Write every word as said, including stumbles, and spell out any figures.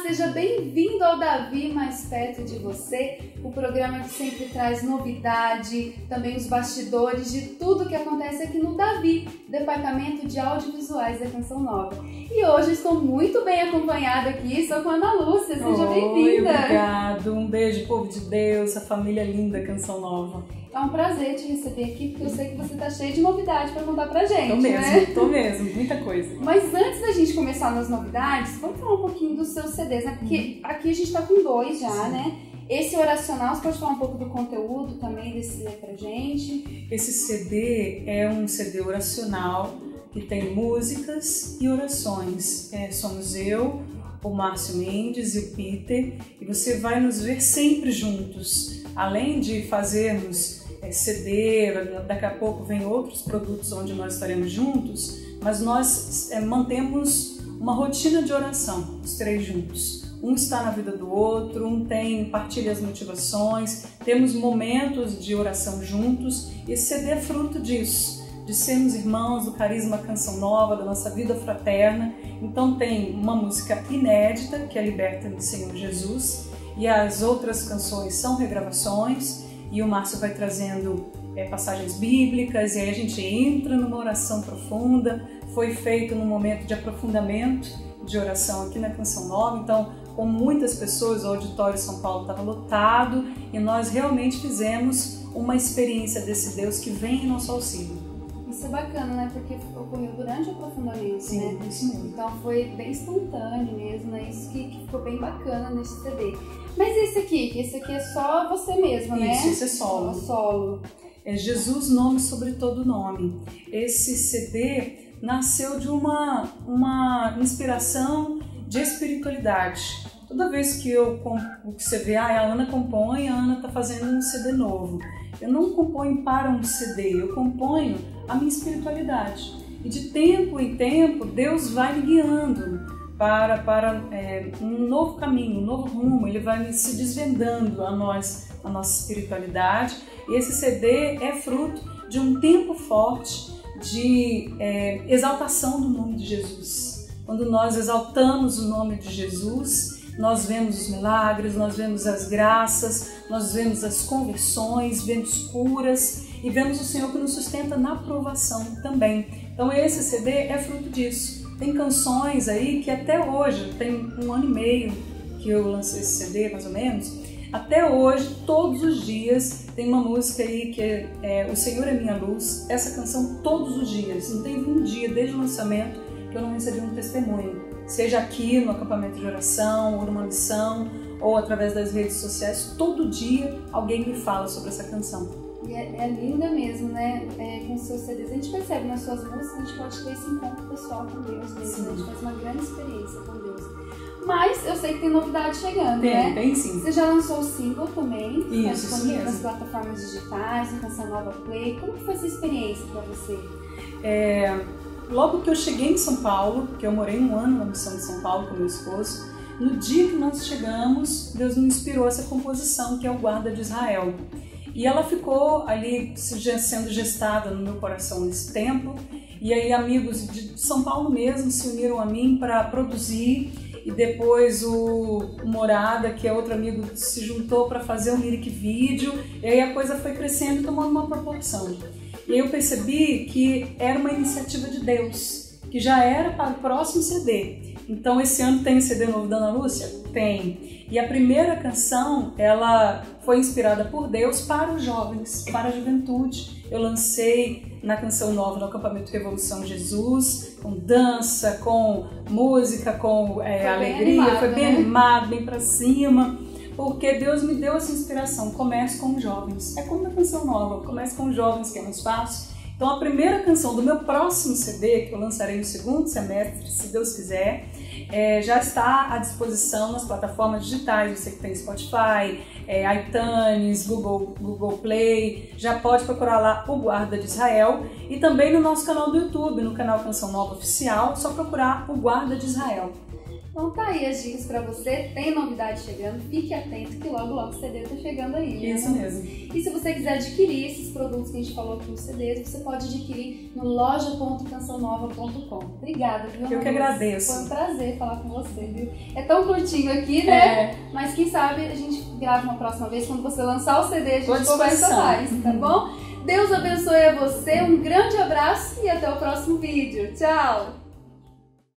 seja bem-vindo ao Davi Mais Perto de Você, o programa que sempre traz novidade, também os bastidores de tudo que acontece aqui no Davi, Departamento de Audiovisuais da Canção Nova. E hoje estou muito bem acompanhada aqui, sou com a Ana Lúcia, seja bem-vinda. Obrigado, um beijo, povo de Deus, a família linda Canção Nova. É um prazer te receber aqui, porque eu sei que você está cheio de novidade para contar pra gente, tô mesmo, né? Tô mesmo, muita coisa. Mas antes da gente começar nas novidades, vamos falar um pouquinho dos seus C Ds, né? Porque aqui a gente está com dois já, Sim. né? Esse oracional, você pode falar um pouco do conteúdo também desse C D pra gente? Esse C D é um C D oracional que tem músicas e orações. É, somos eu, o Márcio Mendes e o Peter, e você vai nos ver sempre juntos. Além de fazermos é, C D, daqui a pouco vem outros produtos onde nós estaremos juntos, mas nós é, mantemos uma rotina de oração, os três juntos. Um está na vida do outro, um tem, partilha as motivações, temos momentos de oração juntos, e esse C D é fruto disso, de sermos irmãos do carisma Canção Nova, da nossa vida fraterna. Então tem uma música inédita, que é Liberta-me, Senhor Jesus, e as outras canções são regravações, e o Márcio vai trazendo é, passagens bíblicas, e aí a gente entra numa oração profunda. Foi feito num momento de aprofundamento de oração aqui na Canção Nova, então com muitas pessoas, o auditório São Paulo estava lotado, e nós realmente fizemos uma experiência desse Deus que vem em nosso auxílio. Isso é bacana, né? Porque ocorreu durante o aprofundamento, Sim, né? Isso mesmo. Então foi bem espontâneo mesmo, né? Isso que, que ficou bem bacana nesse C D. Mas esse aqui, esse aqui é só você mesmo, né? Isso, esse é solo. solo. É Jesus, nome sobre todo nome. Esse C D nasceu de uma, uma inspiração de espiritualidade. Toda vez que eu que você vê, ah, a Ana compõe, a Ana está fazendo um C D novo. Eu não componho para um C D, eu componho a minha espiritualidade. E de tempo em tempo, Deus vai me guiando para, para é, um novo caminho, um novo rumo. Ele vai me se desvendando a nós, a nossa espiritualidade. E esse C D é fruto de um tempo forte de é, exaltação do nome de Jesus. Quando nós exaltamos o nome de Jesus, nós vemos os milagres, nós vemos as graças, nós vemos as conversões, vemos curas e vemos o Senhor que nos sustenta na provação também. Então esse C D é fruto disso. Tem canções aí que até hoje, tem um ano e meio que eu lancei esse C D mais ou menos, até hoje, todos os dias, tem uma música aí que é, é O Senhor é Minha Luz. Essa canção todos os dias, não teve um dia desde o lançamento que eu não recebi um testemunho. Seja aqui no acampamento de oração, ou numa missão, ou através das redes sociais, todo dia alguém me fala sobre essa canção. E é, é linda mesmo, né? É, com seus C Ds. A gente percebe nas suas músicas, a gente pode ter esse encontro pessoal com Deus mesmo. A gente faz uma grande experiência com Deus. Mas eu sei que tem novidade chegando, tem, né? Tem sim. Você já lançou o single também, isso, tá disponível isso nas plataformas digitais, no Canção Nova Play. Como que foi essa experiência para você? É, logo que eu cheguei em São Paulo, porque eu morei um ano na missão de São Paulo com meu esposo, no dia que nós chegamos, Deus me inspirou essa composição, que é o Guarda de Israel. E ela ficou ali sendo gestada no meu coração nesse tempo, e aí amigos de São Paulo mesmo se uniram a mim para produzir. E depois o, o Morada, que é outro amigo, se juntou para fazer um lyric vídeo, e aí a coisa foi crescendo e tomando uma proporção. E aí eu percebi que era uma iniciativa de Deus, que já era para o próximo C D. Então esse ano tem o C D novo da Ana Lúcia? Tem. E a primeira canção, ela foi inspirada por Deus para os jovens, para a juventude. Eu lancei na Canção Nova, no acampamento Revolução Jesus, com dança, com música, com é, foi alegria, animado, foi bem né? animado, bem pra cima, porque Deus me deu essa inspiração. Comece com os jovens, é como na Canção Nova, comece com os jovens, que é mais fácil. Então a primeira canção do meu próximo C D, que eu lançarei no segundo semestre, se Deus quiser, é, já está à disposição nas plataformas digitais. Você que tem Spotify, é, iTunes, Google, Google Play, já pode procurar lá o Guarda de Israel, e também no nosso canal do YouTube, no canal Canção Nova Oficial, só procurar o Guarda de Israel. Então tá aí as dicas pra você, tem novidade chegando, fique atento que logo logo o C D tá chegando aí. Né? Isso mesmo. E se você quiser adquirir esses produtos que a gente falou aqui nos C Ds, você pode adquirir no loja ponto canção nova ponto com. Obrigada, viu? Eu que agradeço. Foi um prazer falar com você, viu? É tão curtinho aqui, né? É. Mas quem sabe a gente grava uma próxima vez, quando você lançar o C D, a gente conversa mais, tá bom? Deus abençoe a você, um grande abraço e até o próximo vídeo. Tchau!